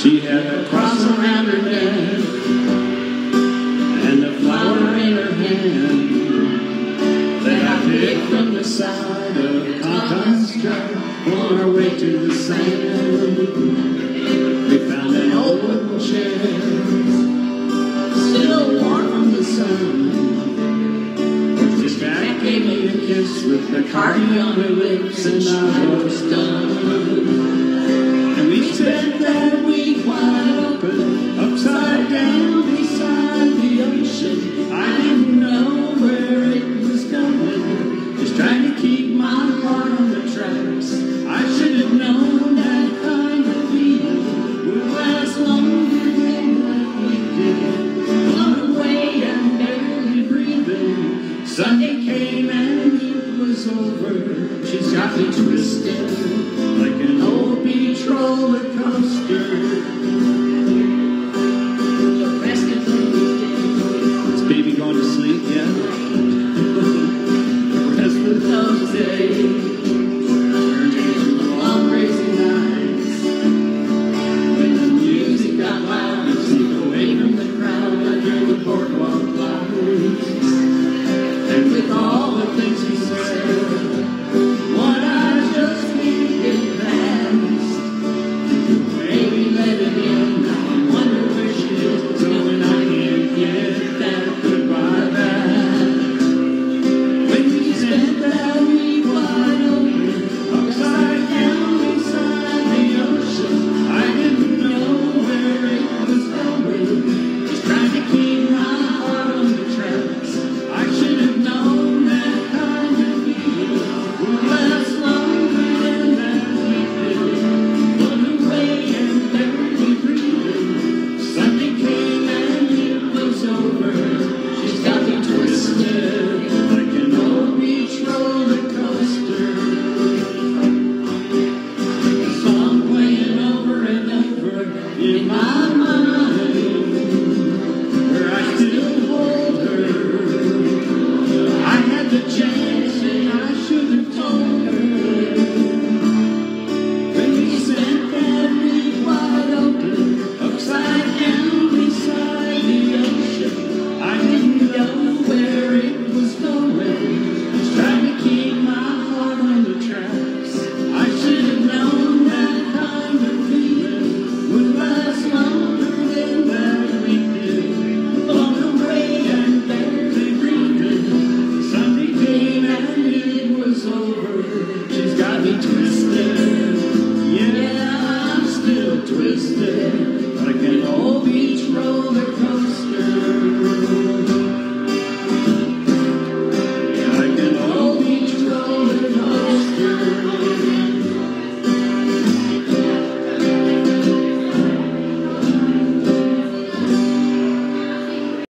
She had a cross around her neck and a flower in her hand that I picked from the side of Cotton's truck on our way to the sand. We found an old wooden chair, still warm from the sun. This guy gave me a kiss with the cardi on her lips, and I was